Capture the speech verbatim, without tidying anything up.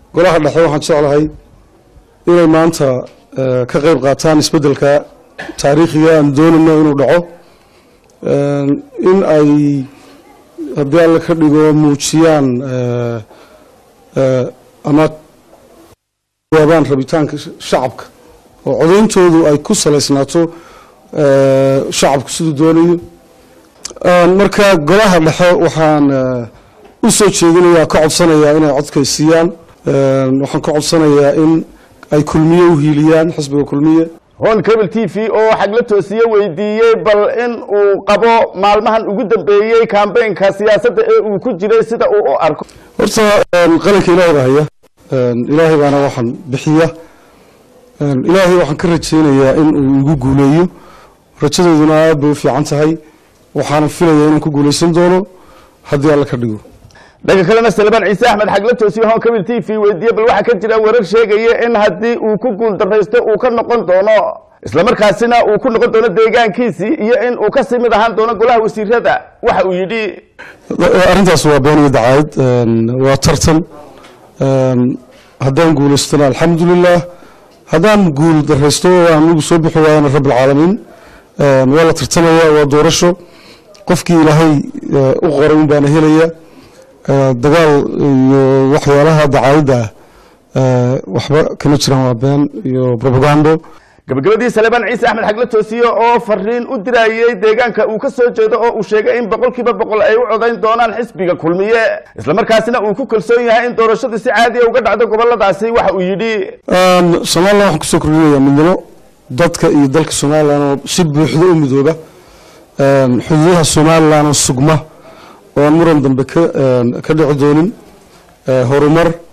golaha dhexe waxaan jeclahay inay maanta ka qayb qaataan isbedelka taariikhiga aan doonayno inuu dhaco in ay haddii alla ka dhigo muujiyaan ama waabaan rabitaanka shacabka oo codeyntoodu ay ku salaysnaato shacabku siduu doonayo marka golaha dhexe waxaan u soo jeedinayaa ka codsanayaa inay codkaysiiyaan waxaan ka codsanayaa in ay kulmiye u hiiliyaan xisbiga kulmiye هون كابل تي في أو حقل توسية ويدية بل إن وقبو معلمهن وجود بيجي كامبين كسياسة وكجري سيدا أو أركو. ورثة القلق إلهي رهية إلهي وأنا وحن بحية إلهي وحن كرت سينا يا إن وجوجوليو رتشدوا ذنا بوفي عنتهاي وحن فينا يا إن كوجولي سندورو هدي على كرديو. لكن كلنا سلبان عيسى أحمد حقل توسية هون كابل تي في ويدية بل واحد كجري ورك شيء جاي إن هدي وكوجول درجته وكان نقول دونا. isla markaasina uu ku noqon doono deegaankiisii iyo in uu ka simid ahaan doono golaha wasiirada waxa uu yidhi arrintaas waa been iyo dacayd waa tartan haddaan guulaystana alxamdulilah haddaan guul daraysto aan ugu soo bixi waayana rabbil caalamiin waa la tartamaya waa doorasho qofkii ilaahay u qoray un baana helaya dagaal iyo waxyaalaha dacaayadda waxba kama jiraan waa been iyo propagando gabagabadii Salebaan Ciise Axmed Xagle Toosiye oo fariin u dirayay deegaanka uu ka soo jeedo oo uu sheegay in boqolkiiba boqol ay u codayn doonaan xisbiga kulmiye isla markaasina uu ku kalsoon yahay in doorashadu si caadi ah uga dhacdo goboladaasi waxa uu yidhi Soomaaliya waxaan ku soo kordhinayaa midnimo dadka iyo dalka Soomaaliya oo si buuxda u midooba xuduudaha Soomaaliya oo sugma oo muran dambe ka ka dhici doonin horumar